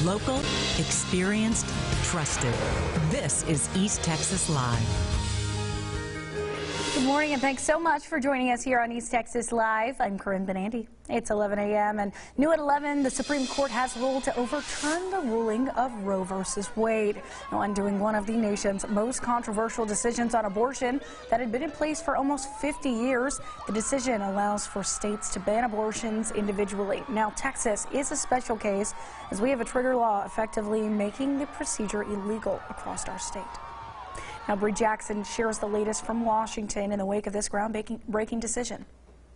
Local, experienced, trusted. This is East Texas Live. Good morning and thanks so much for joining us here on East Texas Live. I'm Corinne Benandy. It's 11 a.m. and new at 11, the Supreme Court has ruled to overturn the ruling of Roe versus Wade, now undoing one of the nation's most controversial decisions on abortion that had been in place for almost 50 years. The decision allows for states to ban abortions individually. Now, Texas is a special case as we have a trigger law effectively making the procedure illegal across our state. Now, Bree Jackson shares the latest from Washington in the wake of this groundbreaking decision.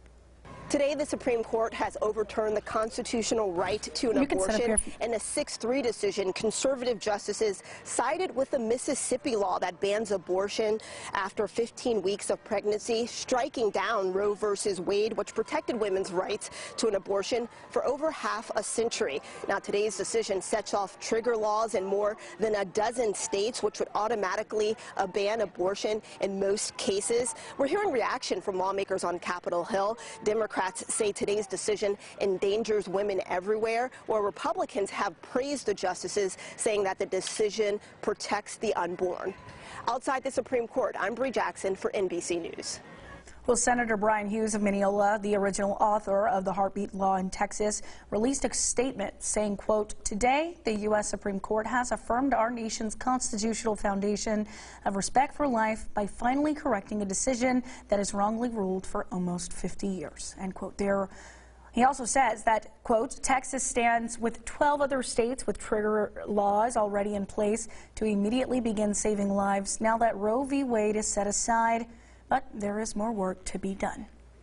Today, the Supreme Court has overturned the constitutional right to an abortion. In a 6-3 decision, conservative justices sided with the Mississippi law that bans abortion after 15 weeks of pregnancy, striking down Roe versus Wade, which protected women's rights to an abortion for over half a century. Now, today's decision sets off trigger laws in more than a dozen states, which would automatically ban abortion in most cases. We're hearing reaction from lawmakers on Capitol Hill. Democrats say today's decision endangers women everywhere, while Republicans have praised the justices, saying that the decision protects the unborn. Outside the Supreme Court, I'm Bree Jackson for NBC News. Well, Senator Brian Hughes of Mineola, the original author of the Heartbeat Law in Texas, released a statement saying, quote, "Today, the U.S. Supreme Court has affirmed our nation's constitutional foundation of respect for life by finally correcting a decision that is wrongly ruled for almost 50 years." End quote. There. He also says that, quote, "Texas stands with 12 other states with trigger laws already in place to immediately begin saving lives now that Roe v. Wade is set aside. But there is more work to be done."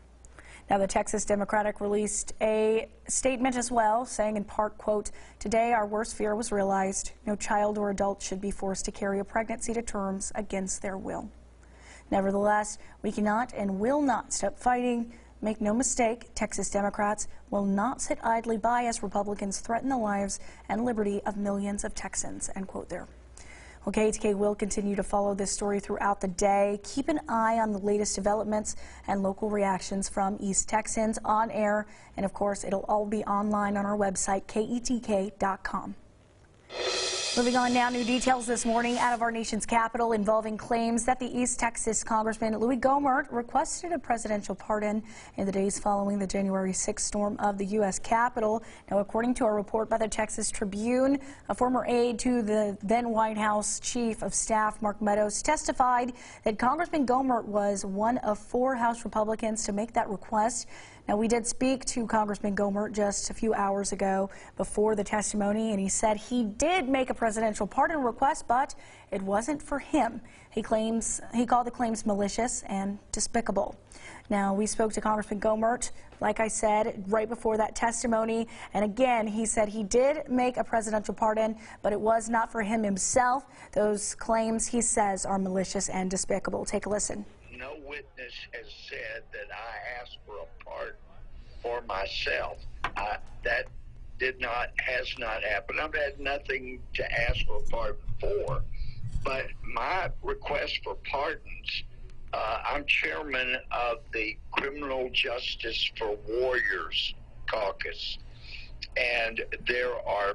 Now, the Texas Democratic released a statement as well, saying in part, quote, "Today our worst fear was realized. No child or adult should be forced to carry a pregnancy to terms against their will. Nevertheless, we cannot and will not stop fighting. Make no mistake, Texas Democrats will not sit idly by as Republicans threaten the lives and liberty of millions of Texans." End quote there. Well, KATK will continue to follow this story throughout the day. Keep an eye on the latest developments and local reactions from East Texans on air. And of course, it'll all be online on our website, KETK.com. Moving on now, new details this morning out of our nation's capital involving claims that the East Texas Congressman Louis Gohmert requested a presidential pardon in the days following the January 6th storm of the U.S. Capitol. Now, according to a report by the Texas Tribune, a former aide to the then White House Chief of Staff, Mark Meadows, testified that Congressman Gohmert was one of 4 House Republicans to make that request. Now, we did speak to Congressman Gohmert just a few hours ago before the testimony, and he said he did make a presidential pardon request, but it wasn't for him. He called the claims malicious and despicable. Now, we spoke to Congressman Gohmert, like I said, right before that testimony, and again, he said he did make a presidential pardon, but it was not for him himself. Those claims, he says, are malicious and despicable. Take a listen. No witness has said that I asked for a pardon for myself. That has not happened. I've had nothing to ask for a pardon for. But my request for pardons, I'm chairman of the Criminal Justice for Warriors Caucus, and there are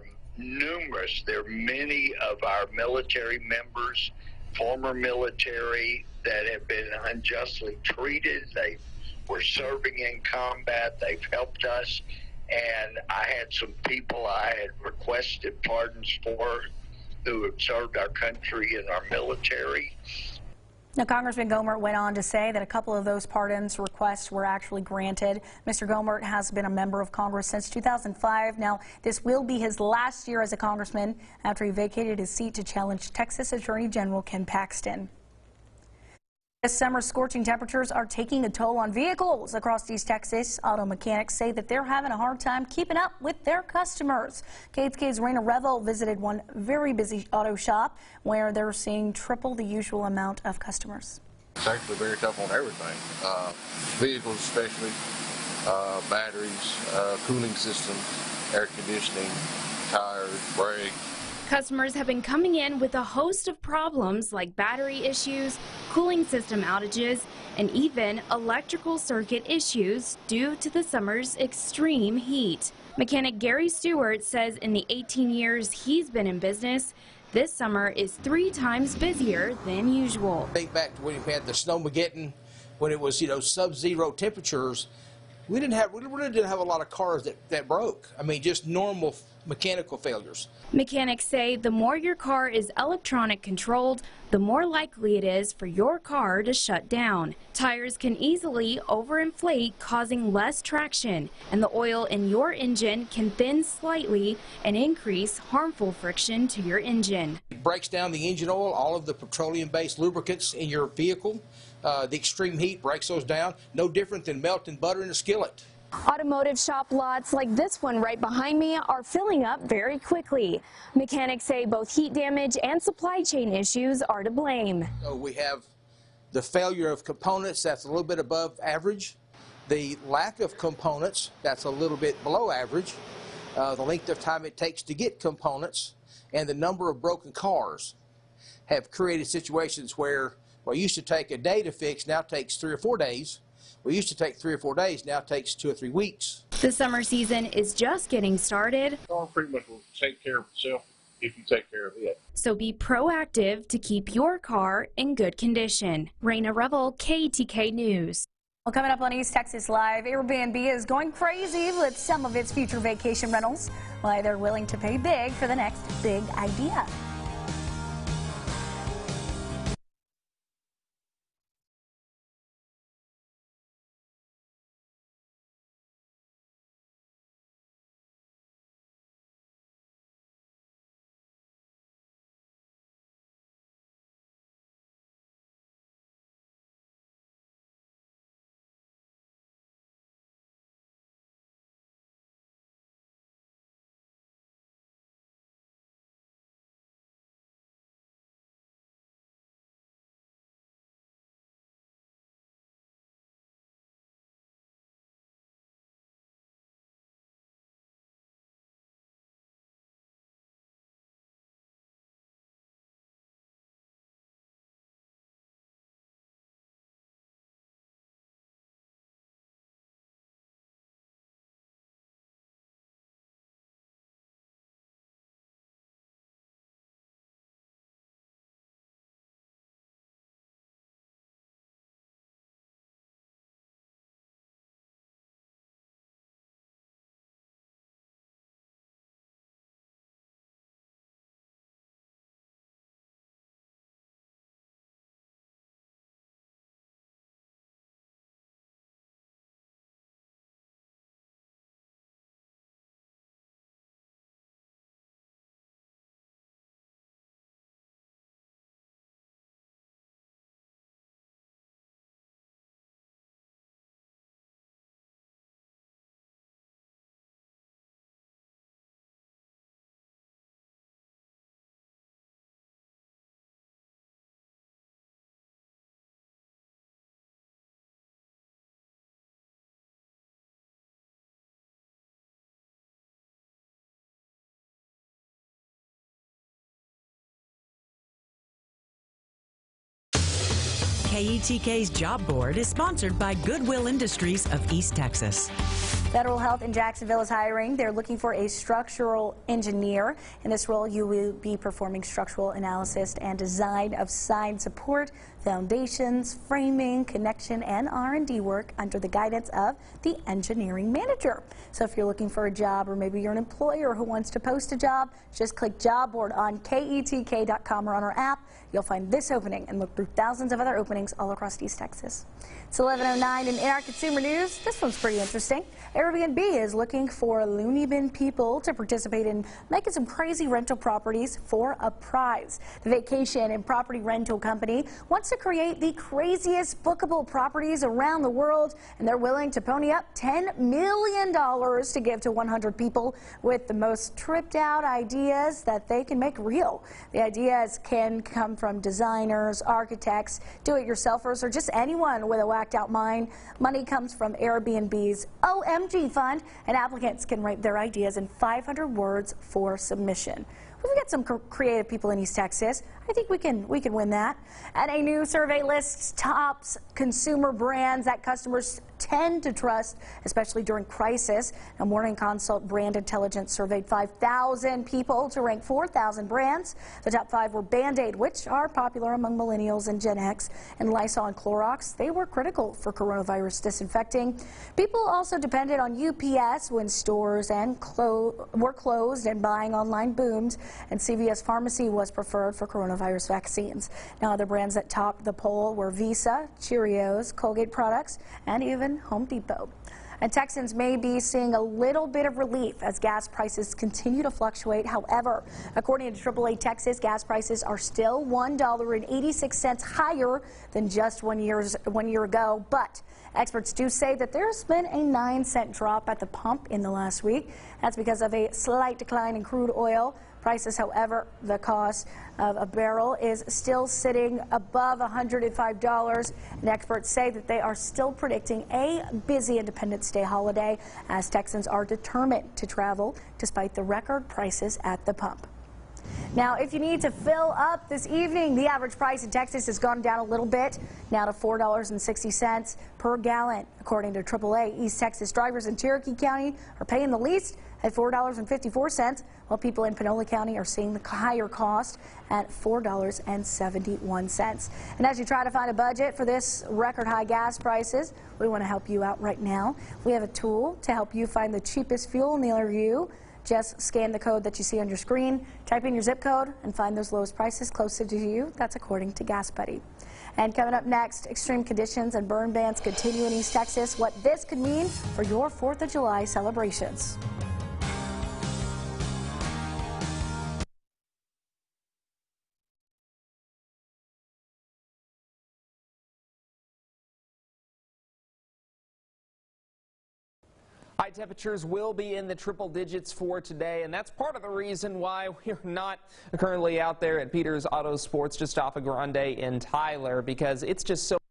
many of our military members, former military, that have been unjustly treated. They were serving in combat. They've helped us. And I had some people I had requested pardons for who have served our country in our military. Now, Congressman Gohmert went on to say that a couple of those pardons requests were actually granted. Mr. Gohmert has been a member of Congress since 2005. Now, this will be his last year as a congressman after he vacated his seat to challenge Texas Attorney General Ken Paxton. This summer's scorching temperatures are taking a toll on vehicles across East Texas. Auto mechanics say that they're having a hard time keeping up with their customers. KATK's Raina Revel visited one very busy auto shop where they're seeing triple the usual amount of customers. It's actually very tough on everything, vehicles especially, batteries, cooling systems, air conditioning, tires, brakes. Customers have been coming in with a host of problems like battery issues, cooling system outages, and even electrical circuit issues due to the summer's extreme heat. Mechanic Gary Stewart says in the 18 years he's been in business, this summer is 3 times busier than usual. Think back to when we had the Snowmageddon, when it was, sub-zero temperatures. We really didn't have a lot of cars that broke. I mean, just normal mechanical failures. Mechanics say the more your car is electronic controlled, the more likely it is for your car to shut down. Tires can easily overinflate, causing less traction, and the oil in your engine can thin slightly and increase harmful friction to your engine. It breaks down the engine oil, all of the petroleum-based lubricants in your vehicle. The extreme heat breaks those down, no different than melting butter in a skillet. Automotive shop lots like this one right behind me are filling up very quickly. Mechanics say both heat damage and supply chain issues are to blame. So we have the failure of components, that's a little bit above average. The lack of components, that's a little bit below average. The length of time it takes to get components and the number of broken cars have created situations where what used to take a day to fix now takes 3 or 4 days. We used to take 3 or 4 days, now it takes 2 or 3 weeks. The summer season is just getting started. The car pretty much will take care of itself if you take care of it. So be proactive to keep your car in good condition. Raina Revel, KETK News. Well, coming up on East Texas Live, Airbnb is going crazy with some of its future vacation rentals. Why they're willing to pay big for the next big idea. KETK's Job Board is sponsored by Goodwill Industries of East Texas. Federal Health in Jacksonville is hiring. They're looking for a structural engineer. In this role, you will be performing structural analysis and design of sign support, foundations, framing, connection, and R&D work under the guidance of the engineering manager. So if you're looking for a job, or maybe you're an employer who wants to post a job, just click Job Board on KETK.com or on our app. You'll find this opening and look through thousands of other openings all across East Texas. It's 11:09, and in our consumer news, this one's pretty interesting. Airbnb is looking for loony bin people to participate in making some crazy rental properties for a prize. The vacation and property rental company wants to create the craziest bookable properties around the world, and they're willing to pony up $10 million to give to 100 people with the most tripped out ideas that they can make real. The ideas can come from designers, architects, do-it-yourselfers, or just anyone with a whacked out mind. Money comes from Airbnb's OMG Fund, and applicants can write their ideas in 500 words for submission. We've got some creative people in East Texas. I think we can win that. And a new survey lists top consumer brands that customers tend to trust, especially during crisis. A Morning Consult Brand Intelligence surveyed 5,000 people to rank 4,000 brands. The top 5 were Band-Aid, which are popular among millennials and Gen X, and Lysol and Clorox. They were critical for coronavirus disinfecting. People also depended on UPS when stores were closed and buying online boomed, and CVS Pharmacy was preferred for coronavirus vaccines. Now, other brands that topped the poll were Visa, Cheerios, Colgate Products, and even Home Depot. And Texans may be seeing a little bit of relief as gas prices continue to fluctuate. However, according to AAA Texas, gas prices are still $1.86 higher than just 1 year ago. But experts do say that there's been a 9-cent drop at the pump in the last week. That's because of a slight decline in crude oil prices. However, the cost of a barrel is still sitting above $105, and experts say that they are still predicting a busy Independence Day holiday as Texans are determined to travel despite the record prices at the pump. Now, if you need to fill up this evening, the average price in Texas has gone down a little bit, now to $4.60 per gallon. According to AAA, East Texas drivers in Cherokee County are paying the least at $4.54, while people in Panola County are seeing the higher cost at $4.71. And as you try to find a budget for this record high gas prices, we want to help you out right now. We have a tool to help you find the cheapest fuel near you. Just scan the code that you see on your screen, type in your zip code, and find those lowest prices closer to you. That's according to Gas Buddy. And coming up next, extreme conditions and burn bans continue in East Texas. What this could mean for your 4th of July celebrations. High temperatures will be in the triple digits for today, and that's part of the reason why we're not currently out there at Peters Auto Sports just off of Grande in Tyler, because it's just so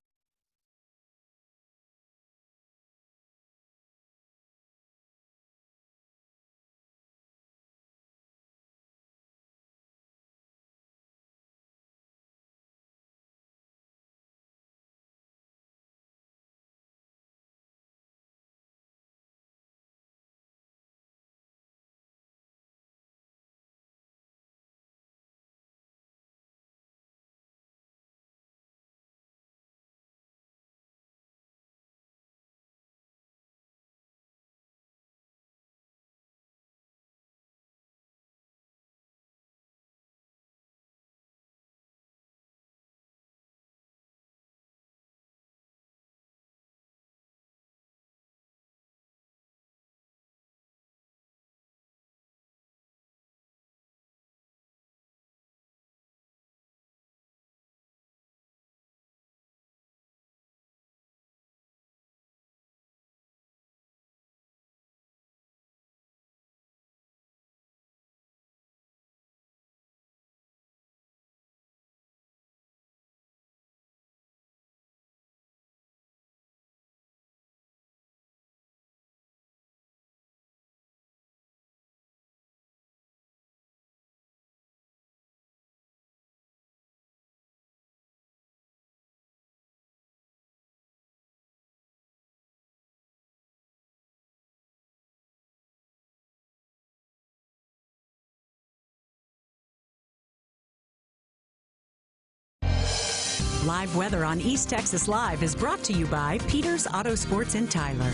Live weather on East Texas Live is brought to you by Peters Auto Sports in Tyler.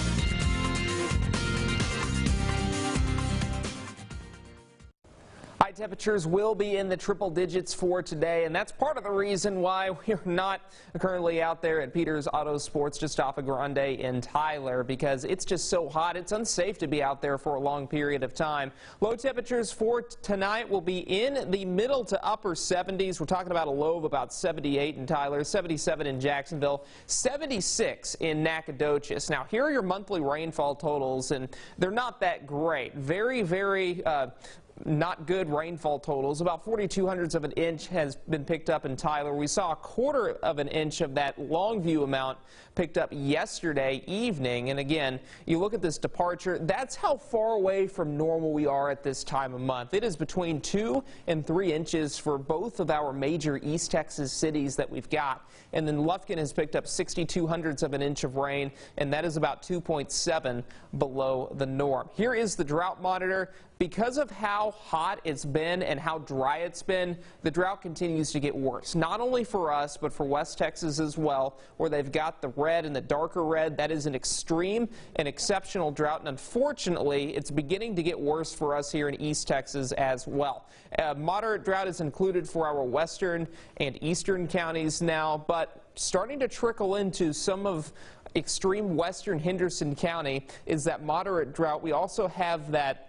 high temperatures will be in the triple digits for today, and that's part of the reason why we're not currently out there at Peters Auto Sports just off of Grande in Tyler, because it's just so hot. It's unsafe to be out there for a long period of time. Low temperatures for tonight will be in the middle to upper 70s. We're talking about a low of about 78 in Tyler, 77 in Jacksonville, 76 in Nacogdoches. Now, here are your monthly rainfall totals, and they're not that great. Very not good rainfall totals. About 42/100 of an inch has been picked up in Tyler. We saw 1/4 of an inch of that Longview amount picked up yesterday evening. And again, you look at this departure, that's how far away from normal we are at this time of month. It is between 2 and 3 inches for both of our major East Texas cities that we've got. And then Lufkin has picked up 62/100 of an inch of rain, and that is about 2.7 below the norm. Here is the drought monitor. Because of how hot it's been and how dry it's been, the drought continues to get worse. Not only for us, but for West Texas as well, where they've got the red and the darker red. That is an extreme and exceptional drought, and unfortunately, it's beginning to get worse for us here in East Texas as well. Moderate drought is included for our western and eastern counties now, but starting to trickle into some of extreme western Henderson County is that moderate drought. We also have that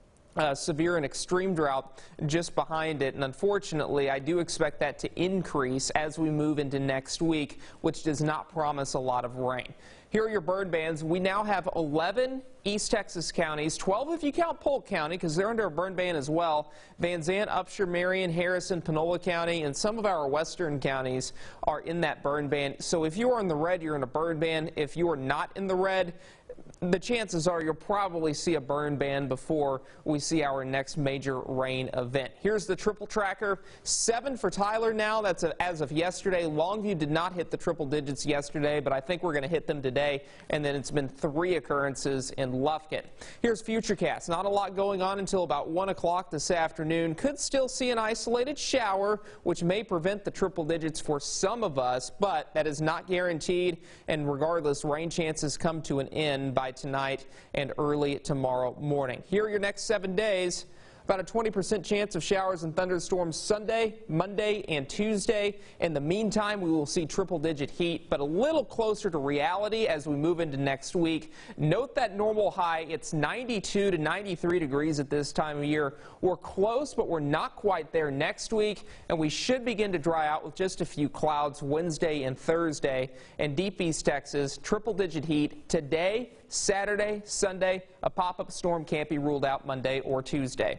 severe and extreme drought just behind it, and unfortunately I do expect that to increase as we move into next week, which does not promise a lot of rain. Here are your burn bans. We now have 11 East Texas counties, 12 if you count Polk County because they're under a burn ban as well. Van Zandt, Upshur, Marion, Harrison, Panola County, and some of our western counties are in that burn ban. So if you are in the red, you're in a burn ban. If you are not in the red, the chances are you'll probably see a burn ban before we see our next major rain event. Here's the triple tracker. 7 for Tyler now. That's as of yesterday. Longview did not hit the triple digits yesterday, but I think we're going to hit them today. And then it's been 3 occurrences in Lufkin. Here's Futurecast. Not a lot going on until about 1 o'clock this afternoon. Could still see an isolated shower, which may prevent the triple digits for some of us, but that is not guaranteed. And regardless, rain chances come to an end by tonight and early tomorrow morning. Here are your next 7 days. About a 20% chance of showers and thunderstorms Sunday, Monday, and Tuesday. In the meantime, we will see triple-digit heat, but a little closer to reality as we move into next week. Note that normal high, it's 92 to 93 degrees at this time of year. We're close, but we're not quite there next week, and we should begin to dry out with just a few clouds Wednesday and Thursday. And deep East Texas, triple-digit heat today, Saturday, Sunday. A pop-up storm can't be ruled out Monday or Tuesday.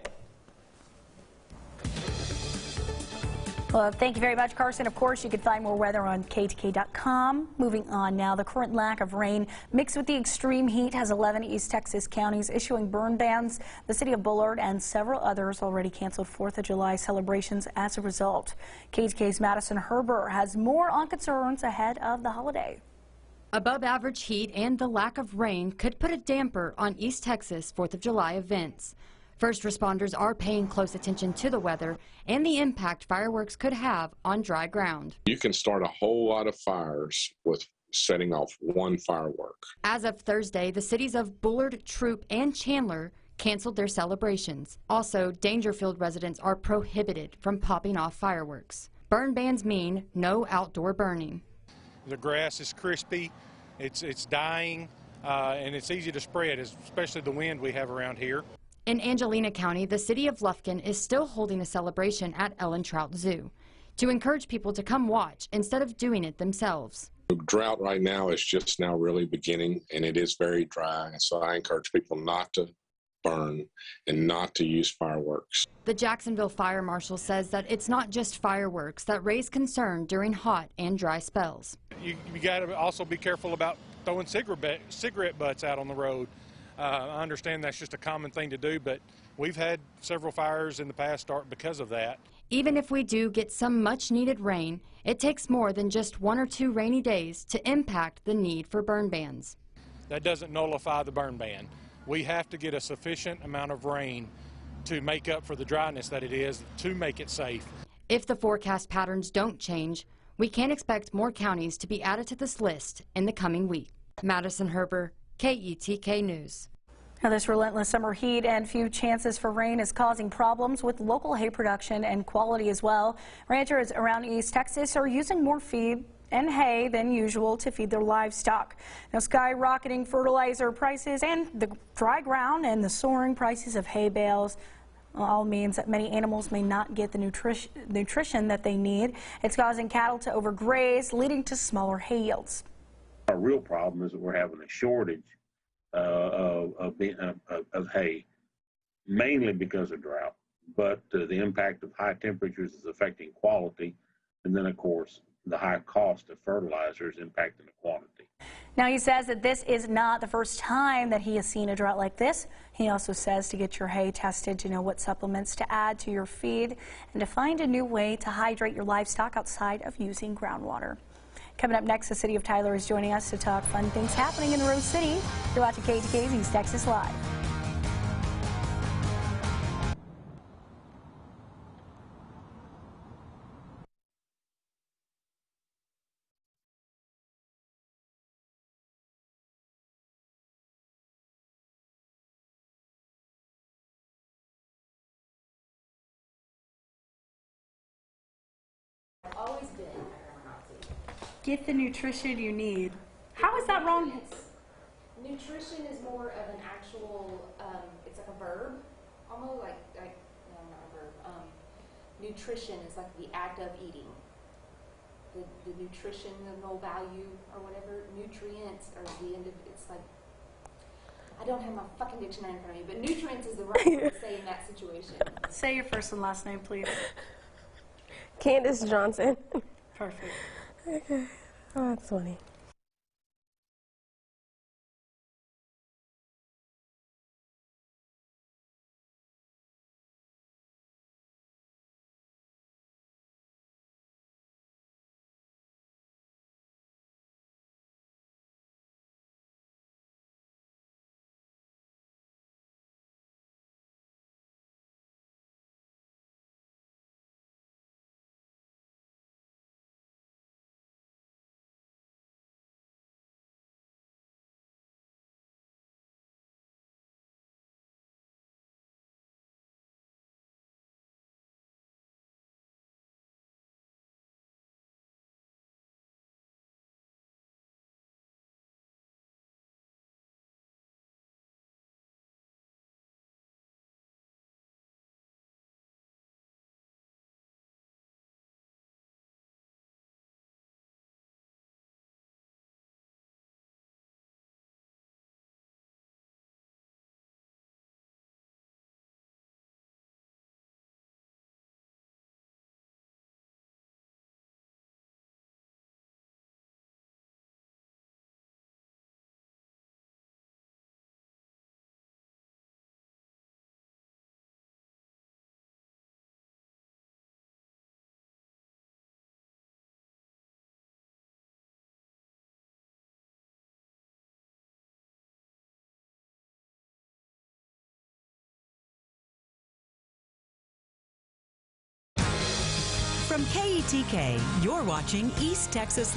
Well, thank you very much, Carson. Of course, you can find more weather on KTK.com. Moving on now, the current lack of rain mixed with the extreme heat has 11 East Texas counties issuing burn bans. The city of Bullard and several others already canceled 4th of July celebrations as a result. KTK's Madison Herber has more on concerns ahead of the holiday. Above average heat and the lack of rain could put a damper on East Texas 4th of July events. First responders are paying close attention to the weather and the impact fireworks could have on dry ground. You can start a whole lot of fires with setting off one firework. As of Thursday, the cities of Bullard, Troup, and Chandler canceled their celebrations. Also, Dangerfield residents are prohibited from popping off fireworks. Burn bans mean no outdoor burning. The grass is crispy, it's dying, and it's easy to spread, especially the wind we have around here. In Angelina County, the city of Lufkin is still holding a celebration at Ellen Trout Zoo to encourage people to come watch instead of doing it themselves. The drought right now is just now really beginning, and it is very dry, so I encourage people not to burn and not to use fireworks. The Jacksonville Fire Marshal says that it's not just fireworks that raise concern during hot and dry spells. You got to also be careful about throwing cigarette butts out on the road. I understand that's just a common thing to do, but we've had several fires in the past start because of that. Even if we do get some much-needed rain, it takes more than just 1 or 2 rainy days to impact the need for burn bans. That doesn't nullify the burn ban. We have to get a sufficient amount of rain to make up for the dryness that it is to make it safe. If the forecast patterns don't change, we can expect more counties to be added to this list in the coming week. Madison Herber, KETK News. Now, this relentless summer heat and few chances for rain is causing problems with local hay production and quality as well. Ranchers around East Texas are using more feed and hay than usual to feed their livestock. Now, skyrocketing fertilizer prices and the dry ground and the soaring prices of hay bales all means that many animals may not get the nutrition that they need. It's causing cattle to overgraze, leading to smaller hay yields. Our real problem is that we're having a shortage of hay, mainly because of drought. but the impact of high temperatures is affecting quality. And then, of course, the high cost of fertilizers impacting the quantity. Now, he says that this is not the first time that he has seen a drought like this. He also says to get your hay tested to know what supplements to add to your feed and to find a new way to hydrate your livestock outside of using groundwater. Coming up next, the City of Tyler is joining us to talk fun things happening in Rose City. You're watching KETK's East Texas Live. Always been. Get the nutrition you need. How is that wrong? Nutrition is more of an actual, it's like a verb, almost like no, not a verb. Nutrition is like the act of eating. The nutritional value or whatever, nutrients are the end of, it's like, I don't have my fucking dictionary in front of me, but nutrients is the right word to say in that situation. Say your first and last name, please. Candace Johnson. Perfect. Okay. Oh, that's funny. From KETK, you're watching East Texas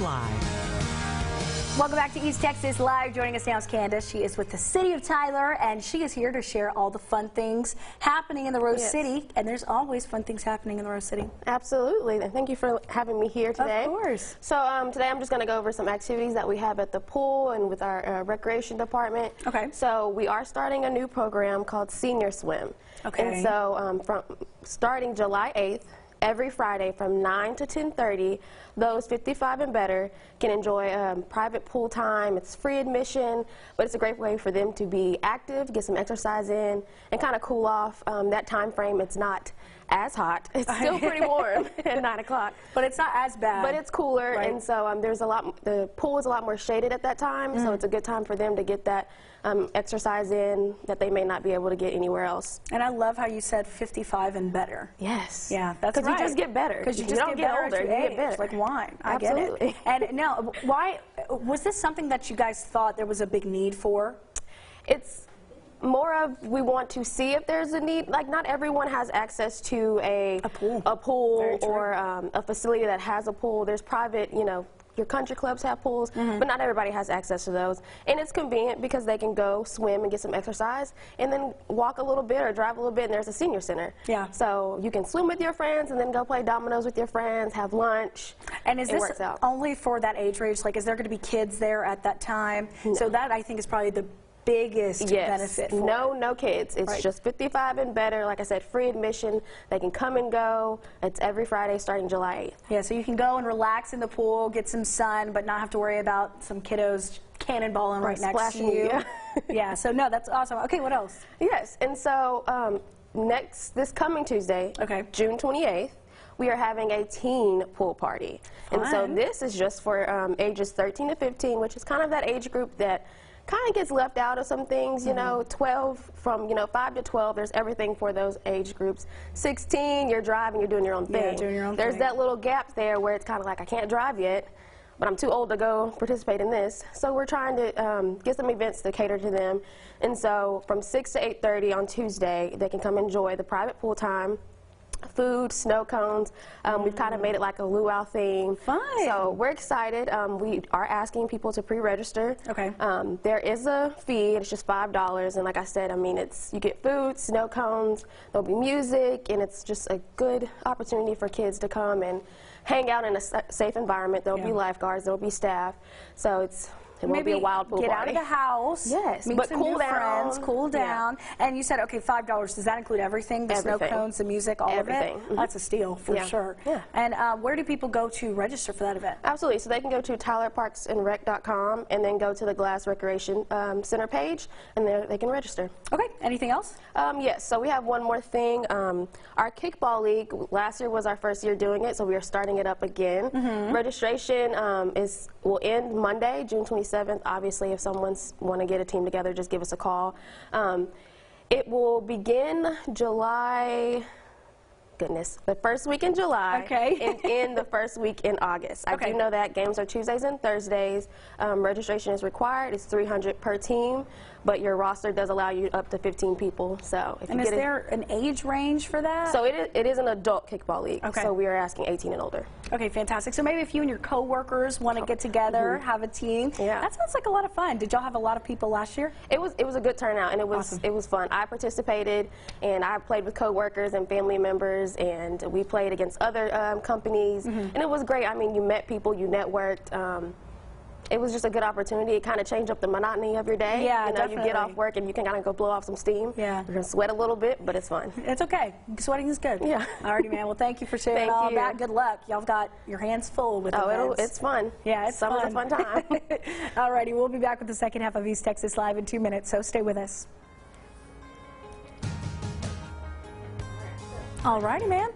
Live. Welcome back to East Texas Live. Joining us now is Candace. She is with the City of Tyler, and she is here to share all the fun things happening in the Rose City. And there's always fun things happening in the Rose City. Absolutely. And thank you for having me here today. Of course. So today I'm just going to go over some activities that we have at the pool and with our recreation department. Okay. So we are starting a new program called Senior Swim. Okay. And so from starting July 8th, every Friday from 9 to 10:30, those 55 and better can enjoy private pool time. It's free admission, but it's a great way for them to be active, get some exercise in, and kind of cool off. That time frame, it's not as hot. It's still pretty warm at 9 o'clock. But it's not as bad. But it's cooler, right. And so there's the pool is a lot more shaded at that time, so it's a good time for them to get that exercise in that they may not be able to get anywhere else. And I love how you said 55 and better. Yes. Yeah, that's right. Because you just get better. Because you just don't get older, you get better. Like wine. Absolutely. I get it. And now, why was this something that you guys thought there was a big need for? It's more of we want to see if there's a need. Like, not everyone has access to a pool or a facility that has a pool. There's private, your country clubs have pools, but not everybody has access to those. And it's convenient because they can go swim and get some exercise and then walk a little bit or drive a little bit, and there's a senior center. Yeah. So you can swim with your friends and then go play dominoes with your friends, have lunch. And is this only for that age range? Like, is there going to be kids there at that time? No. So that, I think, is probably the biggest benefit for no kids. It's just 55 and better. Like I said, free admission. They can come and go. It's every Friday starting July 8th. Yeah, so you can go and relax in the pool, get some sun, but not have to worry about some kiddos cannonballing right next to you. Yeah. Yeah, so no, that's awesome. Okay, what else? Yes, and so this coming Tuesday, June 28th, we are having a teen pool party. Fun. And so this is just for ages 13 to 15, which is kind of that age group that kind of gets left out of some things, you know, 12, from, 5 to 12, there's everything for those age groups. 16, you're driving, you're doing your own thing. Yeah, doing your own there's thing. that little gap there where it's kind of like, I can't drive yet, but I'm too old to go participate in this. So we're trying to get some events to cater to them. And so from 6 to 8:30 on Tuesday, they can come enjoy the private pool time. Food, snow cones. We've kind of made it like a luau theme. Fun. So we're excited. We are asking people to pre-register. Okay. There is a fee. It's just $5. And like I said, I mean, you get food, snow cones, there'll be music, and it's just a good opportunity for kids to come and hang out in a safe environment. There'll be lifeguards, there'll be staff. So it won't be a wild pool get party. out of the house. Yes, meet but some cool new down. friends, cool down. And you said, okay, $5. Does that include everything? The snow cones, the music, all Everything. of it? That's a steal for sure. Yeah. And where do people go to register for that event? Absolutely. So they can go to tylerparksandrec.com and then go to the Glass Recreation Center page, and there they can register. Okay. Anything else? Yes. So we have one more thing. Our kickball league, last year was our first year doing it, so we are starting it up again. Registration will end Monday, June 27th. Obviously, if someone's want to get a team together, just give us a call. It will begin the first week in July, and end the first week in August. I do know that games are Tuesdays and Thursdays. Registration is required. It's $300 per team, but your roster does allow you up to 15 people. So if and you is get there an age range for that? So it is an adult kickball league. So we are asking 18 and older. Okay, fantastic. So maybe if you and your coworkers want to get together, have a team. Yeah. That sounds like a lot of fun. Did y'all have a lot of people last year? It was a good turnout, and it was fun. I participated, and I played with coworkers and family members, and we played against other companies, and it was great. I mean, you met people, you networked. It was just a good opportunity. It kind of changed up the monotony of your day. Yeah, you know, you get off work and you can kind of go blow off some steam. Yeah. You're going to sweat a little bit, but it's fun. It's okay. Sweating is good. Yeah. Alrighty, man. Well, thank you for sharing all that. Good luck. Y'all got your hands full with events. It's fun. Yeah, it's Summer's a fun time. Alrighty, we'll be back with the second half of East Texas Live in 2 minutes, so stay with us. Alrighty, man.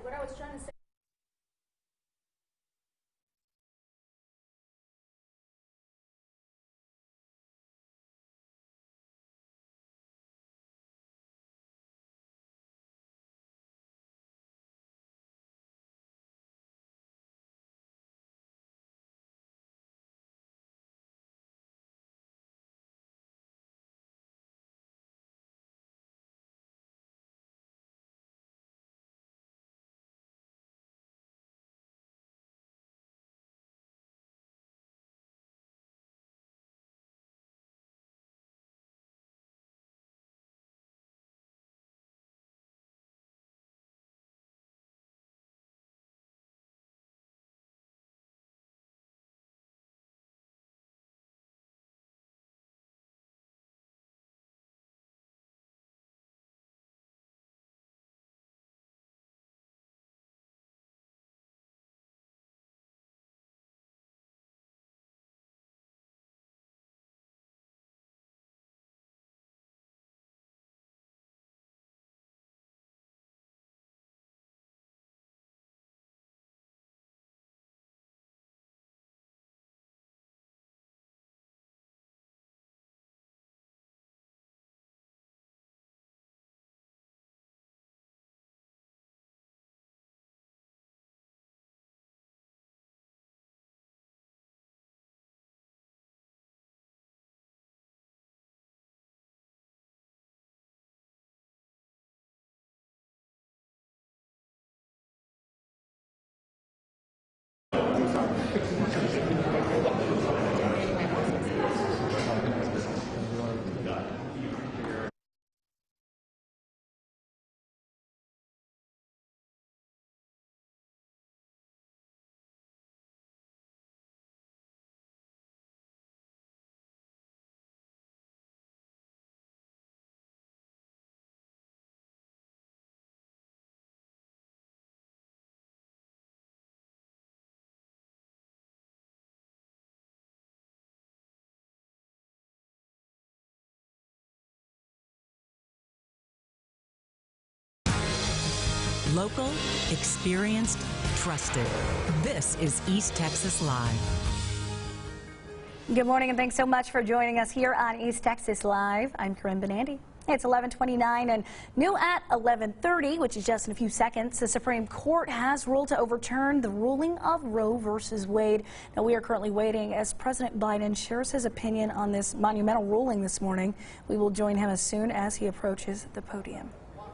Local, experienced, trusted. This is East Texas Live. Good morning and thanks so much for joining us here on East Texas Live. I'm Corinne Benandy. It's 11:29 and new at 11:30, which is just in a few seconds. The Supreme Court has ruled to overturn the ruling of Roe versus Wade. Now, we are currently waiting as President Biden shares his opinion on this monumental ruling this morning. We will join him as soon as he approaches the podium.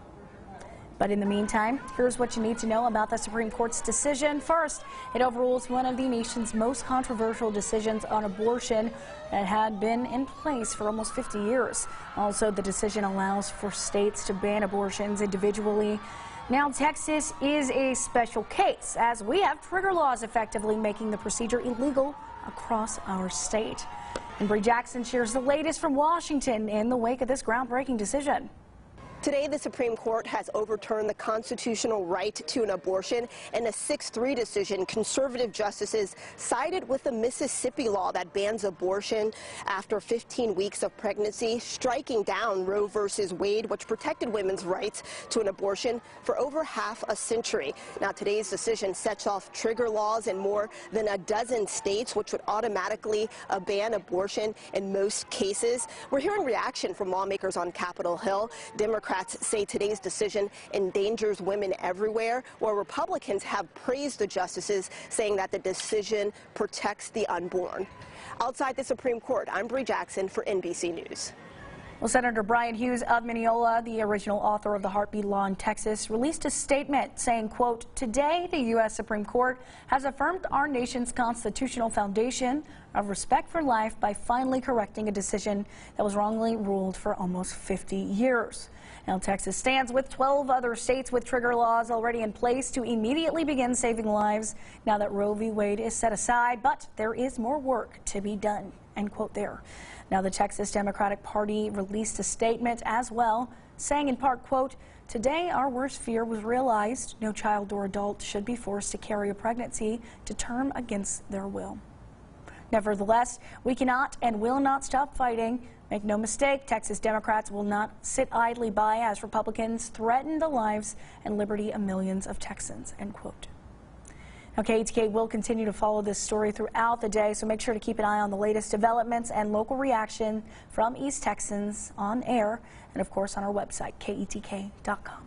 But in the meantime, here's what you need to know about the Supreme Court's decision. First, it overrules one of the nation's most controversial decisions on abortion that had been in place for almost 50 years. Also, the decision allows for states to ban abortions individually. Now, Texas is a special case, as we have trigger laws effectively making the procedure illegal across our state. And Bree Jackson shares the latest from Washington in the wake of this groundbreaking decision. Today, the Supreme Court has overturned the constitutional right to an abortion. In a 6-3 decision, conservative justices sided with the Mississippi law that bans abortion after 15 weeks of pregnancy, striking down Roe versus Wade, which protected women's rights to an abortion for over half a century. Now, today's decision sets off trigger laws in more than a dozen states, which would automatically ban abortion in most cases. We're hearing reaction from lawmakers on Capitol Hill. Democrats say today's decision endangers women everywhere, while Republicans have praised the justices, saying that the decision protects the unborn. Outside the Supreme Court, I'm Bree Jackson for NBC News. Well, Senator Bryan Hughes of Mineola, the original author of the heartbeat law in Texas, released a statement saying, quote, "Today, the U.S. Supreme Court has affirmed our nation's constitutional foundation of respect for life by finally correcting a decision that was wrongly ruled for almost 50 years. Now, Texas stands with 12 other states with trigger laws already in place to immediately begin saving lives now that Roe v. Wade is set aside, but there is more work to be done," end quote there. Now, the Texas Democratic Party released a statement as well, saying in part, quote, "Today, our worst fear was realized. No child or adult should be forced to carry a pregnancy to term against their will. Nevertheless, we cannot and will not stop fighting. Make no mistake, Texas Democrats will not sit idly by as Republicans threaten the lives and liberty of millions of Texans," end quote. Now, KETK will continue to follow this story throughout the day, so make sure to keep an eye on the latest developments and local reaction from East Texans on air and, of course, on our website, KETK.com.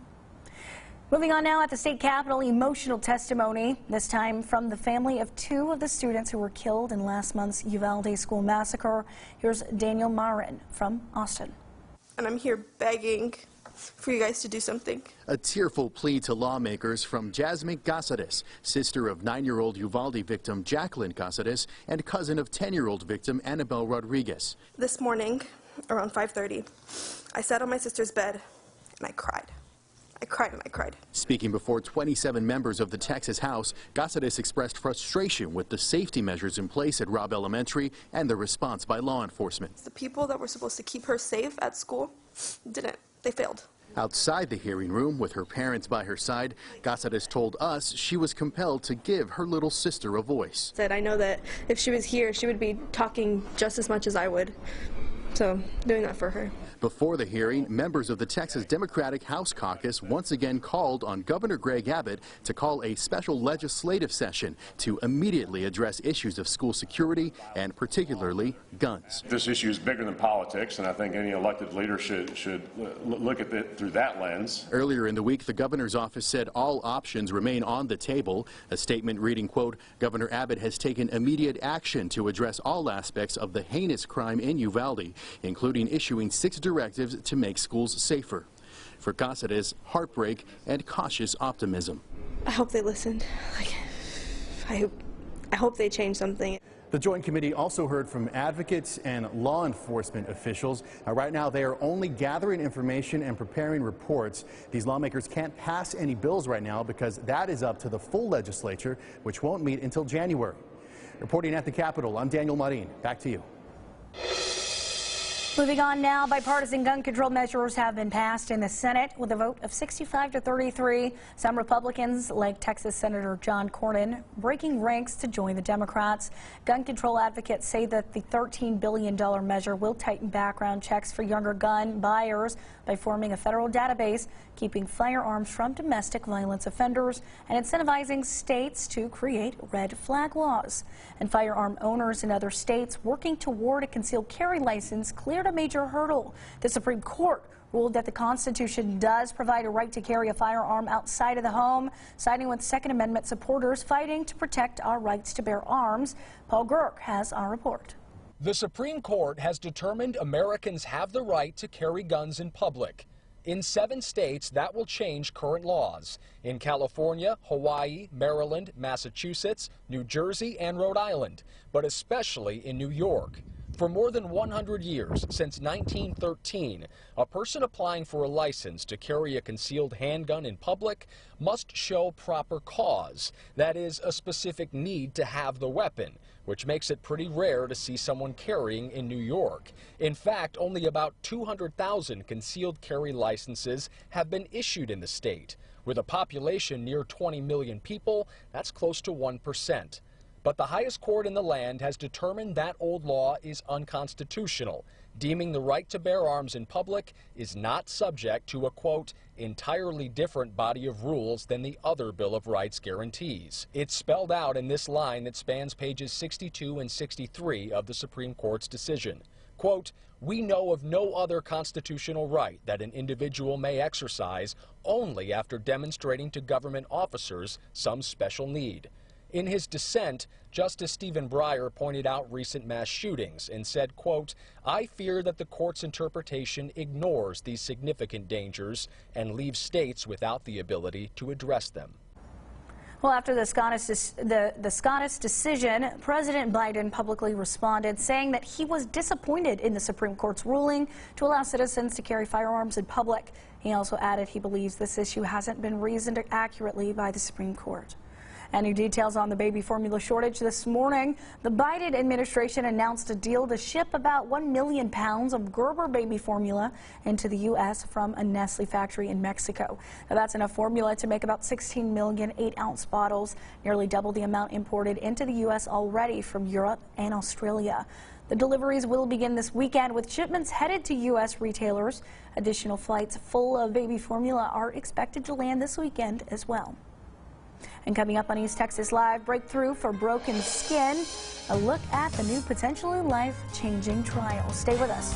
Moving on now, at the state capitol, emotional testimony, this time from the family of 2 of the students who were killed in last month's Uvalde school massacre. Here's Daniel Marin from Austin. And I'm here begging for you guys to do something. A tearful plea to lawmakers from Jasmine Casares, sister of 9-year-old Uvalde victim Jacqueline Casares and cousin of 10-year-old victim Annabelle Rodriguez. This morning, around 5:30, I sat on my sister's bed and I cried. I cried and I cried. Speaking before 27 members of the Texas House, Casares expressed frustration with the safety measures in place at Robb Elementary and the response by law enforcement. The people that were supposed to keep her safe at school didn't. They failed. Outside the hearing room, with her parents by her side, Casares told us she was compelled to give her little sister a voice. I know that if she was here, she would be talking just as much as I would. So, doing that for her. Before the hearing, members of the Texas Democratic House Caucus once again called on Governor Greg Abbott to call a special legislative session to immediately address issues of school security and particularly guns. This issue is bigger than politics, and I think any elected leader should look at it through that lens. Earlier in the week, the governor's office said all options remain on the table. A statement reading, quote, "Governor Abbott has taken immediate action to address all aspects of the heinous crime in Uvalde, including issuing 6 directives to make schools safer." For Casares, heartbreak and cautious optimism. I hope they listened. I hope they change something. The Joint Committee also heard from advocates and law enforcement officials. Right now, they are only gathering information and preparing reports. These lawmakers can't pass any bills right now because that is up to the full legislature, which won't meet until January. Reporting at the Capitol, I'm Daniel Marin. Back to you. Moving on now, bipartisan gun control measures have been passed in the Senate with a vote of 65 to 33. Some Republicans, like Texas Senator John Cornyn, breaking ranks to join the Democrats. Gun control advocates say that the $13 billion measure will tighten background checks for younger gun buyers by forming a federal database, keeping firearms from domestic violence offenders, and incentivizing states to create red flag laws. And firearm owners in other states working toward a concealed carry license cleared a major hurdle. The Supreme Court ruled that the Constitution does provide a right to carry a firearm outside of the home, siding with Second Amendment supporters fighting to protect our rights to bear arms. Paul Gurk has our report. The Supreme Court has determined Americans have the right to carry guns in public. In 7 states, that will change current laws. In California, Hawaii, Maryland, Massachusetts, New Jersey, and Rhode Island, but especially in New York. For more than 100 years, since 1913, a person applying for a license to carry a concealed handgun in public must show proper cause, that is, a specific need to have the weapon, which makes it pretty rare to see someone carrying in New York. In fact, only about 200,000 concealed carry licenses have been issued in the state. With a population near 20 million people, that's close to 1%. But the highest court in the land has determined that old law is unconstitutional, deeming the right to bear arms in public is not subject to a, quote, entirely different body of rules than the other Bill of Rights guarantees. It's spelled out in this line that spans pages 62 and 63 of the Supreme Court's decision. Quote, we know of no other constitutional right that an individual may exercise only after demonstrating to government officers some special need. In his dissent, Justice Stephen Breyer pointed out recent mass shootings and said, quote, I fear that the court's interpretation ignores these significant dangers and leaves states without the ability to address them. Well, after the SCOTUS decision, President Biden publicly responded, saying that he was disappointed in the Supreme Court's ruling to allow citizens to carry firearms in public. He also added he believes this issue hasn't been reasoned accurately by the Supreme Court. And new details on the baby formula shortage this morning. The Biden administration announced a deal to ship about 1 million pounds of Gerber baby formula into the U.S. from a Nestle factory in Mexico. Now, that's enough formula to make about 16 million 8-ounce bottles, nearly double the amount imported into the U.S. already from Europe and Australia. The deliveries will begin this weekend with shipments headed to U.S. retailers. Additional flights full of baby formula are expected to land this weekend as well. And coming up on East Texas Live, breakthrough for broken skin, a look at the new potentially life-changing trial. Stay with us.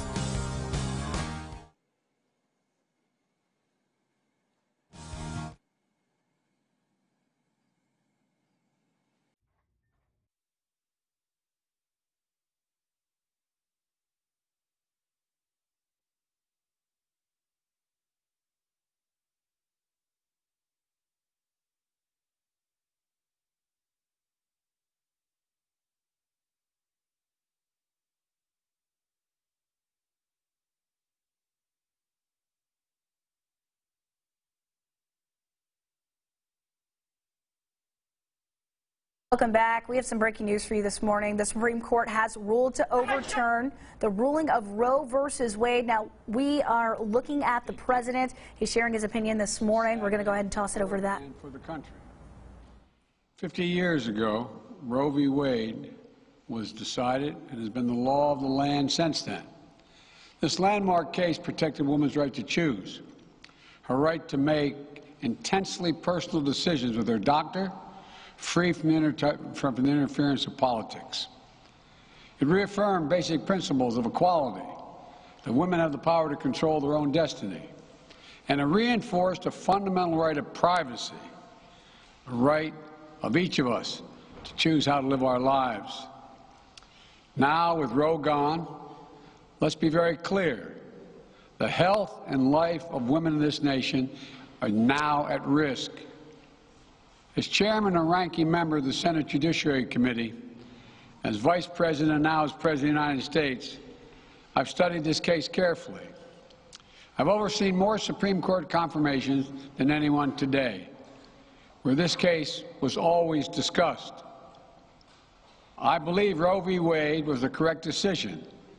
Welcome back. We have some breaking news for you this morning. The Supreme Court has ruled to overturn the ruling of Roe versus Wade. Now, we are looking at the president. He's sharing his opinion this morning. We're going to go ahead and toss it over to that. For the country. 50 years ago, Roe v. Wade was decided and has been the law of the land since then. This landmark case protected a woman's right to choose, her right to make intensely personal decisions with her doctor, free from the interference of politics. It reaffirmed basic principles of equality, that women have the power to control their own destiny, and it reinforced a fundamental right of privacy, a right of each of us to choose how to live our lives. Now, with Roe gone, let's be very clear. The health and life of women in this nation are now at risk. As chairman and ranking member of the Senate Judiciary Committee, as vice president and now as president of the United States, I've studied this case carefully. I've overseen more Supreme Court confirmations than anyone today, where this case was always discussed. I believe Roe v. Wade was the correct decision,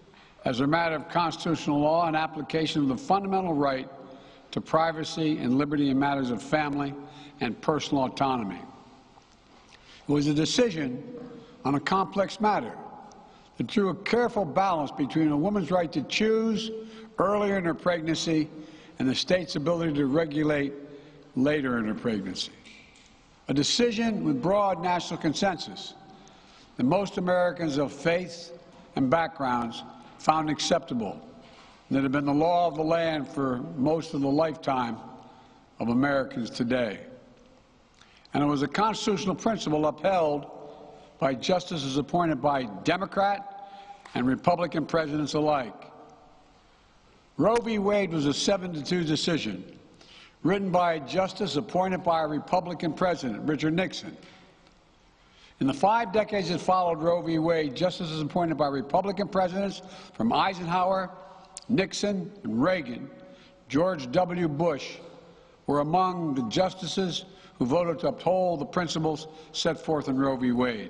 as a matter of constitutional law and application of the fundamental right to privacy and liberty in matters of family and personal autonomy. It was a decision on a complex matter that drew a careful balance between a woman's right to choose earlier in her pregnancy and the state's ability to regulate later in her pregnancy. A decision with broad national consensus that most Americans of faith and backgrounds found acceptable, and that have been the law of the land for most of the lifetime of Americans today. And it was a constitutional principle upheld by justices appointed by Democrat and Republican presidents alike. Roe v. Wade was a 7-2 decision, written by a justice appointed by a Republican president, Richard Nixon. In the 5 decades that followed Roe v. Wade, justices appointed by Republican presidents from Eisenhower, Nixon, and Reagan, George W. Bush, were among the justices who voted to uphold the principles set forth in Roe v. Wade.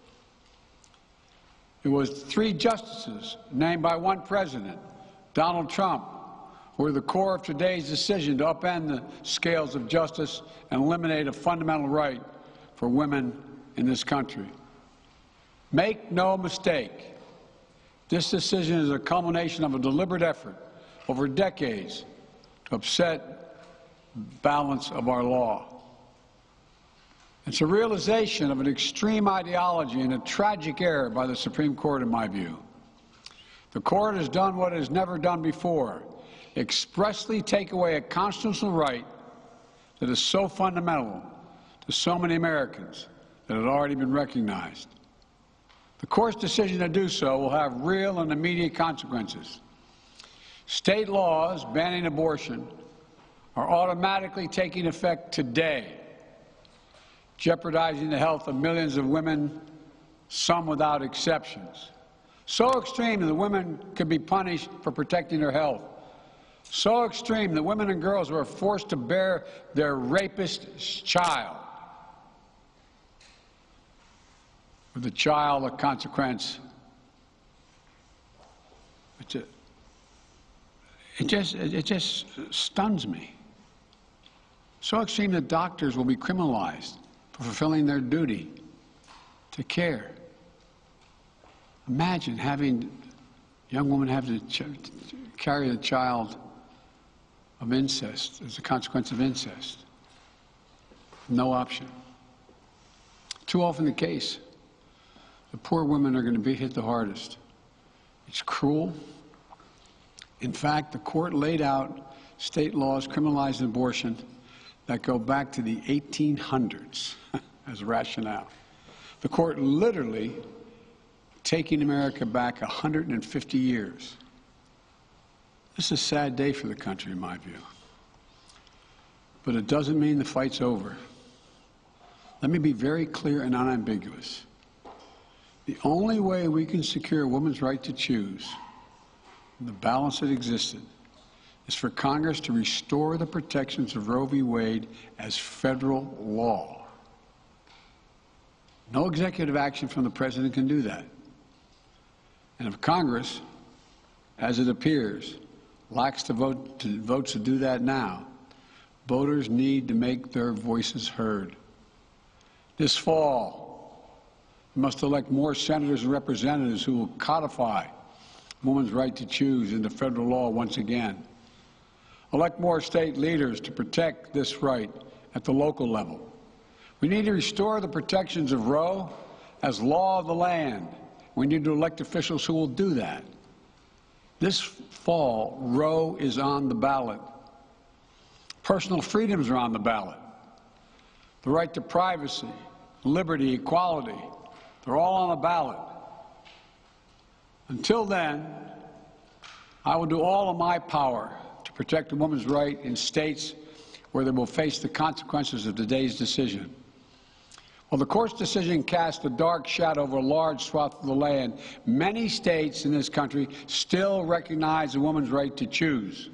It was 3 justices named by 1 president, Donald Trump, who were the core of today's decision to upend the scales of justice and eliminate a fundamental right for women in this country. Make no mistake, this decision is a culmination of a deliberate effort over decades to upset the balance of our law. It's a realization of an extreme ideology and a tragic error by the Supreme Court, in my view. The Court has done what it has never done before, expressly take away a constitutional right that is so fundamental to so many Americans that had already been recognized. The Court's decision to do so will have real and immediate consequences. State laws banning abortion are automatically taking effect today, jeopardizing the health of millions of women, some without exceptions. So extreme that women could be punished for protecting their health. So extreme that women and girls were forced to bear their rapist's child, with the child a consequence. It just stuns me. So extreme that doctors will be criminalized for fulfilling their duty to care. Imagine having a young woman have to carry a child of incest as a consequence of incest. No option. Too often the case. The poor women are going to be hit the hardest. It's cruel. In fact, the Court laid out state laws criminalizing abortion that go back to the 1800s as rationale. The Court literally taking America back 150 years. This is a sad day for the country, in my view. But it doesn't mean the fight's over. Let me be very clear and unambiguous. The only way we can secure a woman's right to choose, the balance that existed, is for Congress to restore the protections of Roe v. Wade as federal law. No executive action from the President can do that. And if Congress, as it appears, lacks the votes to do that now, voters need to make their voices heard. This fall, we must elect more senators and representatives who will codify women's right to choose into federal law once again. Elect more state leaders to protect this right at the local level. We need to restore the protections of Roe as law of the land. We need to elect officials who will do that. This fall, Roe is on the ballot. Personal freedoms are on the ballot. The right to privacy, liberty, equality, they're all on the ballot. Until then, I will do all of my power to protect a woman's right in states where they will face the consequences of today's decision. While the Court's decision cast a dark shadow over a large swath of the land, many states in this country still recognize a woman's right to choose.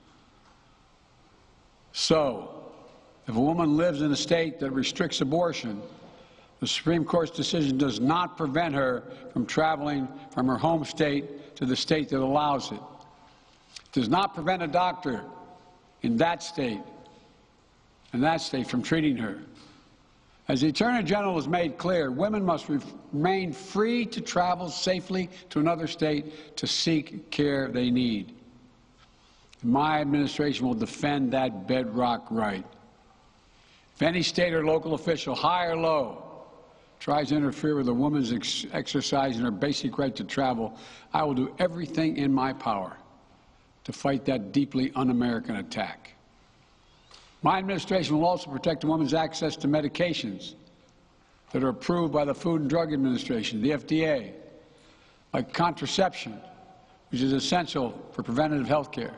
So, if a woman lives in a state that restricts abortion, the Supreme Court's decision does not prevent her from traveling from her home state to the state that allows it. It does not prevent a doctor in that state from treating her. As the Attorney General has made clear, women must remain free to travel safely to another state to seek care they need. My administration will defend that bedrock right. If any state or local official, high or low, tries to interfere with a woman's exercising her basic right to travel, I will do everything in my power to fight that deeply un-American attack. My administration will also protect a woman's access to medications that are approved by the Food and Drug Administration, the FDA, like contraception, which is essential for preventative health care,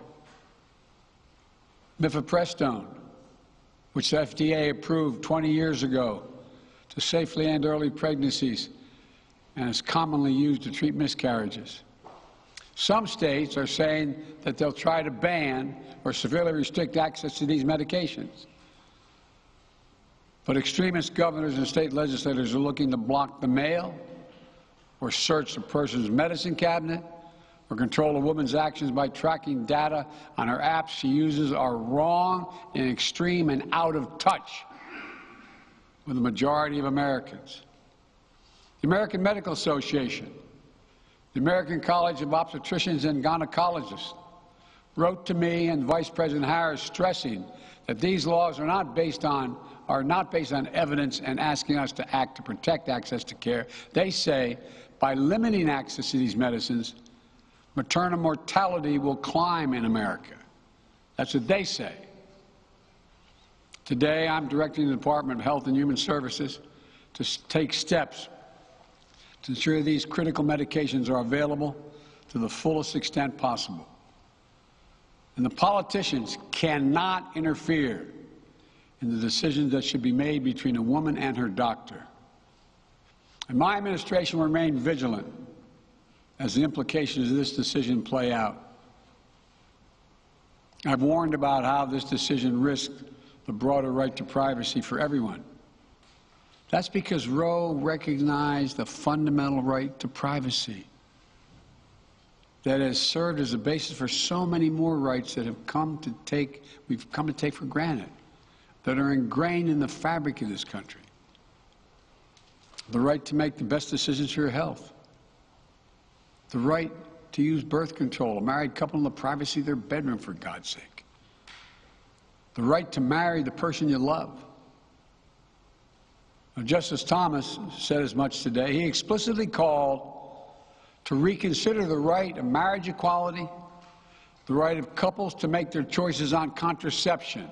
mifepristone, which the FDA approved 20 years ago to safely end early pregnancies and is commonly used to treat miscarriages. Some states are saying that they'll try to ban or severely restrict access to these medications. But extremist governors and state legislators are looking to block the mail or search a person's medicine cabinet or control a woman's actions by tracking data on her apps she uses are wrong and extreme and out of touch with the majority of Americans. The American Medical Association, the American College of Obstetricians and Gynecologists wrote to me and Vice President Harris stressing that these laws are not based on evidence and asking us to act to protect access to care. They say by limiting access to these medicines, maternal mortality will climb in America. That's what they say. Today, I'm directing the Department of Health and Human Services to take steps to ensure these critical medications are available to the fullest extent possible. And the politicians cannot interfere in the decisions that should be made between a woman and her doctor. And my administration will remain vigilant as the implications of this decision play out. I've warned about how this decision risks the broader right to privacy for everyone. That's because Roe recognized the fundamental right to privacy that has served as a basis for so many more rights that we've come to take for granted, that are ingrained in the fabric of this country. The right to make the best decisions for your health. The right to use birth control, a married couple in the privacy of their bedroom, for God's sake. The right to marry the person you love. Now, Justice Thomas said as much today. He explicitly called to reconsider the right of marriage equality, the right of couples to make their choices on contraception.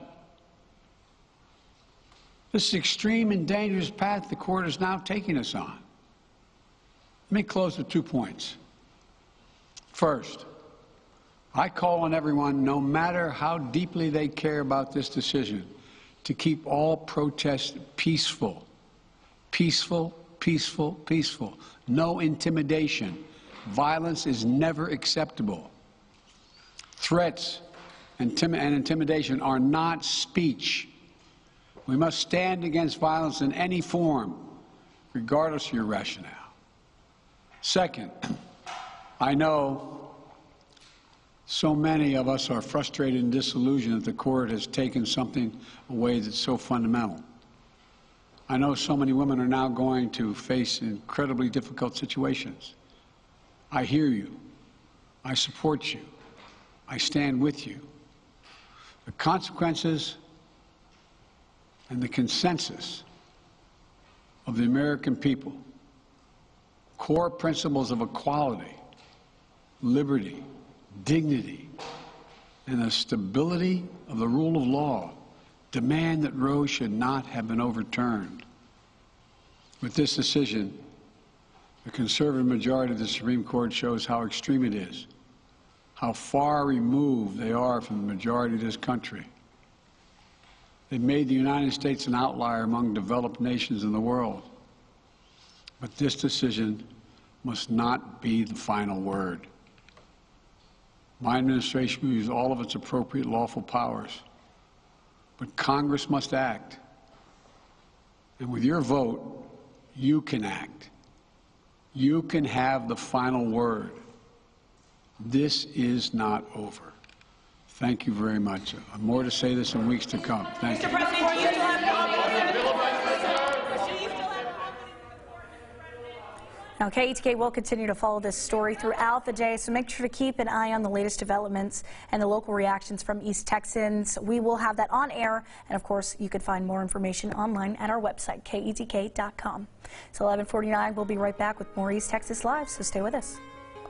This is extreme and dangerous path the court is now taking us on. Let me close with 2 points. First, I call on everyone, no matter how deeply they care about this decision, to keep all protests peaceful. Peaceful, peaceful, peaceful. No intimidation. Violence is never acceptable. Threats and intimidation are not speech. We must stand against violence in any form, regardless of your rationale. Second, I know so many of us are frustrated and disillusioned that the court has taken something away that's so fundamental. I know so many women are now going to face incredibly difficult situations. I hear you. I support you. I stand with you. The consequences and the consensus of the American people, core principles of equality, liberty, dignity, and the stability of the rule of law demand that Roe should not have been overturned. With this decision, the conservative majority of the Supreme Court shows how extreme it is, how far removed they are from the majority of this country. They've made the United States an outlier among developed nations in the world. But this decision must not be the final word. My administration will use all of its appropriate lawful powers, but Congress must act. And with your vote, you can act. You can have the final word. This is not over. Thank you very much. More to say this in weeks to come. Thank you. Now, KETK will continue to follow this story throughout the day, so make sure to keep an eye on the latest developments and the local reactions from East Texans. We will have that on air, and of course, you could find more information online at our website, ketk.com. It's 11:49. We'll be right back with more East Texas Live, so stay with us.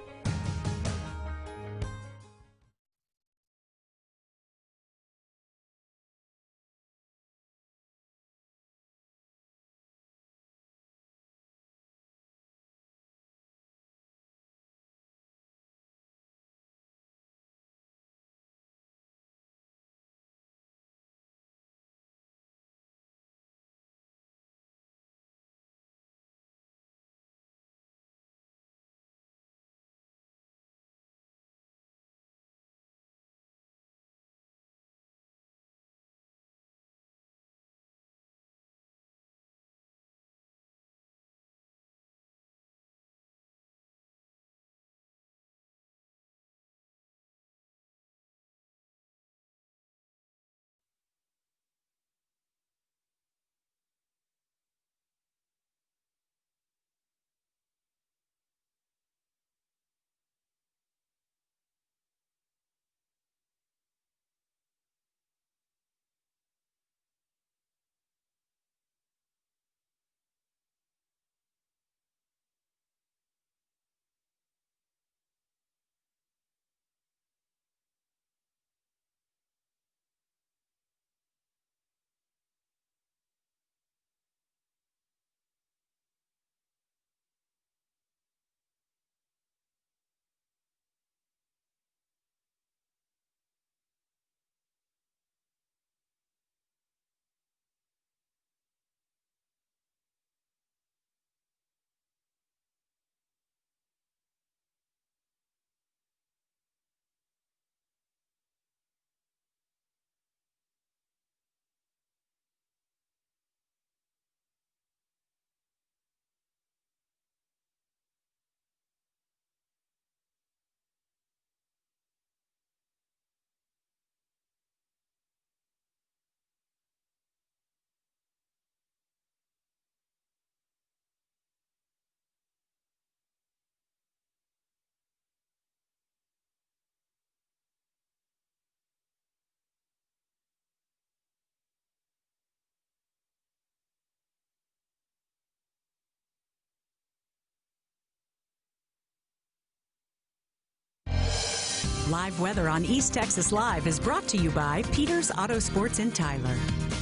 Live weather on East Texas Live is brought to you by Peters Auto Sports in Tyler.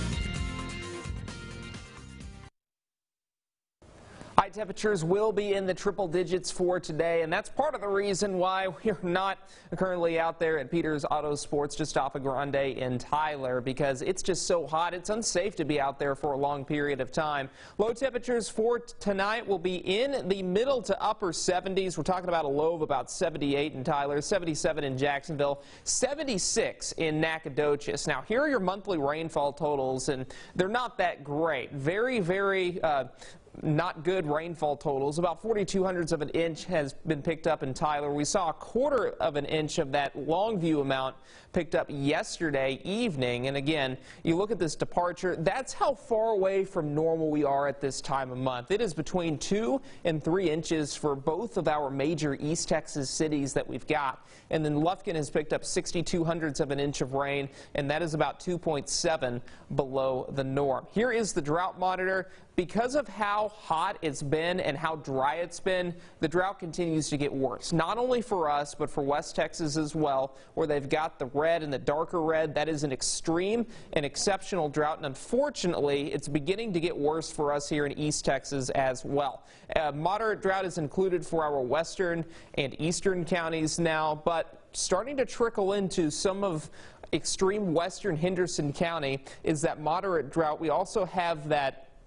High temperatures will be in the triple digits for today, and that's part of the reason why we're not currently out there at Peters Auto Sports just off of Grande in Tyler, because it's just so hot. It's unsafe to be out there for a long period of time. Low temperatures for tonight will be in the middle to upper 70s. We're talking about a low of about 78 in Tyler, 77 in Jacksonville, 76 in Nacogdoches. Now, here are your monthly rainfall totals, and they're not that great. Very not good rainfall totals. About 0.42 of an inch has been picked up in Tyler. We saw 1/4 of an inch of that Longview amount picked up yesterday evening. And again, you look at this departure, that's how far away from normal we are at this time of month. It is between 2 and 3 inches for both of our major East Texas cities that we've got. And then Lufkin has picked up 0.62 of an inch of rain, and that is about 2.7 below the norm. Here is the drought monitor. Because of how hot it's been and how dry it's been, the drought continues to get worse. Not only for us, but for West Texas as well, where they've got the red and the darker red. That is an extreme and exceptional drought, and unfortunately, it's beginning to get worse for us here in East Texas as well. Moderate drought is included for our western and eastern counties now, but starting to trickle into some of extreme western Henderson County is that moderate drought. We also have that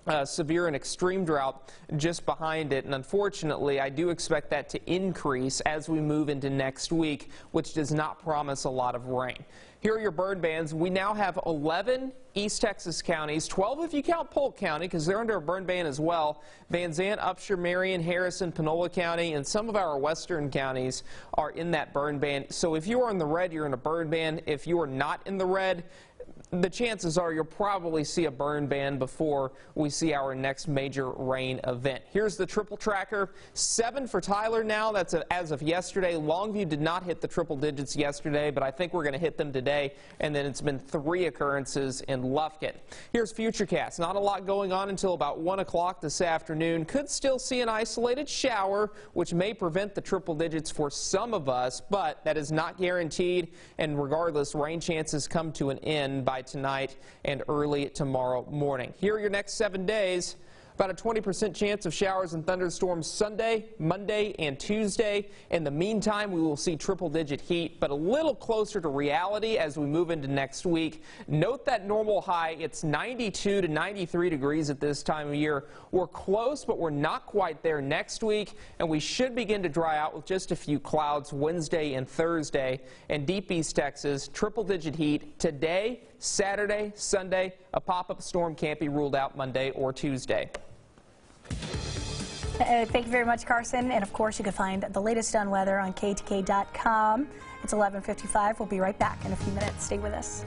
severe and extreme drought just behind it, and unfortunately I do expect that to increase as we move into next week, which does not promise a lot of rain. Here are your burn bans. We now have 11 East Texas counties, 12 if you count Polk County because they're under a burn ban as well. Van Zandt, Upshur, Marion, Harrison, Panola County, and some of our western counties are in that burn ban. So if you are in the red, you're in a burn ban. If you are not in the red, the chances are you'll probably see a burn ban before we see our next major rain event. Here's the triple tracker. 7 for Tyler now. That's as of yesterday. Longview did not hit the triple digits yesterday, but I think we're going to hit them today. And then it's been 3 occurrences in Lufkin. Here's Futurecast. Not a lot going on until about 1 o'clock this afternoon. Could still see an isolated shower, which may prevent the triple digits for some of us, but that is not guaranteed. And regardless, rain chances come to an end by tonight and early tomorrow morning. Here are your next 7 days. About a 20% chance of showers and thunderstorms Sunday, Monday, and Tuesday. In the meantime, we will see triple-digit heat, but a little closer to reality as we move into next week. Note that normal high, it's 92 to 93 degrees at this time of year. We're close, but we're not quite there next week, and we should begin to dry out with just a few clouds Wednesday and Thursday. And deep East Texas, triple-digit heat today, Saturday, Sunday. A pop-up storm can't be ruled out Monday or Tuesday. Thank you very much, Carson. And of course, you can find the latest on weather on KTK.com. It's 11:55. We'll be right back in a few minutes. Stay with us.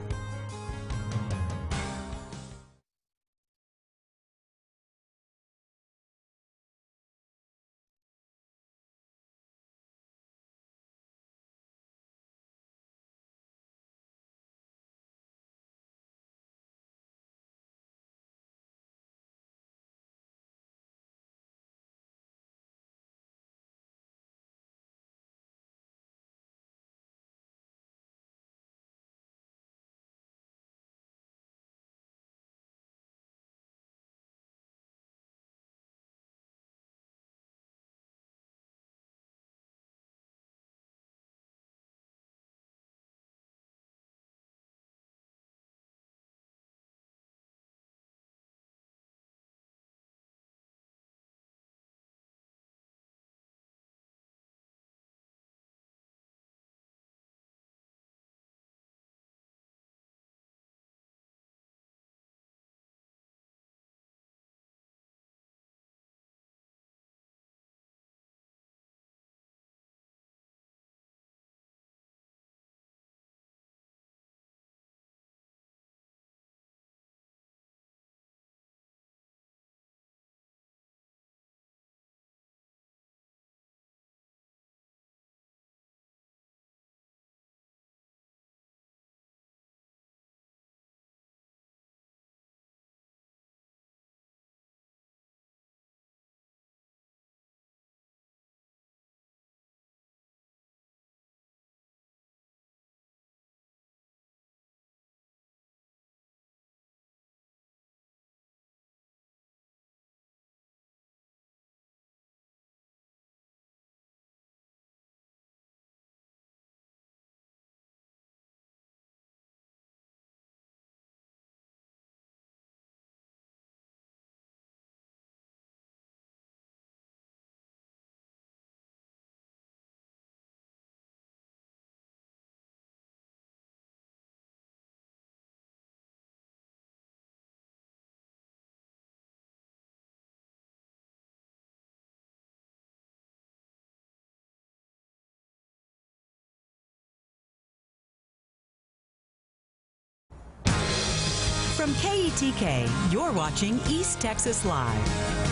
From KETK, you're watching East Texas Live.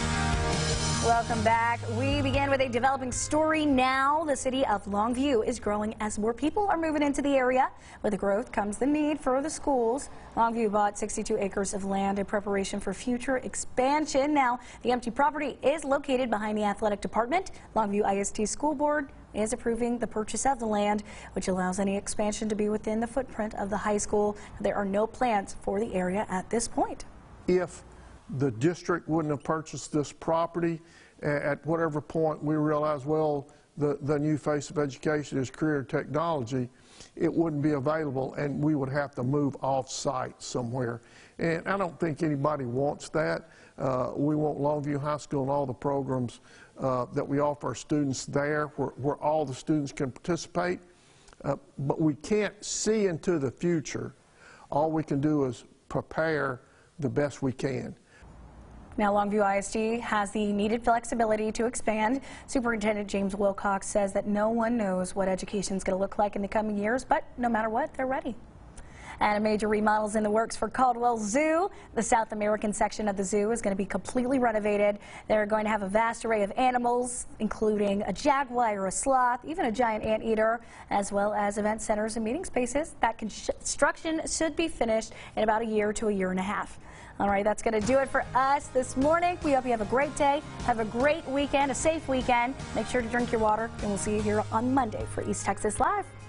Welcome back. We begin with a developing story now. The city of Longview is growing as more people are moving into the area. With the growth comes the need for the schools. Longview bought 62 acres of land in preparation for future expansion. Now, the empty property is located behind the athletic department. Longview ISD School Board is approving the purchase of the land, which allows any expansion to be within the footprint of the high school. There are no plans for the area at this point. If the district wouldn't have purchased this property, at whatever point we realize, well, the new face of education is career technology, it wouldn't be available, and we would have to move off-site somewhere. And I don't think anybody wants that. We want Longview High School and all the programs that we offer our students there, where all the students can participate. But we can't see into the future. All we can do is prepare the best we can. Now, Longview ISD has the needed flexibility to expand. Superintendent James Wilcox says that no one knows what education is going to look like in the coming years, but no matter what, they're ready. And a major remodel is in the works for Caldwell Zoo. The South American section of the zoo is going to be completely renovated. They're going to have a vast array of animals, including a jaguar, a sloth, even a giant anteater, as well as event centers and meeting spaces. That construction should be finished in about a year to a year and a half. All right, that's going to do it for us this morning. We hope you have a great day. Have a great weekend, a safe weekend. Make sure to drink your water, and we'll see you here on Monday for East Texas Live.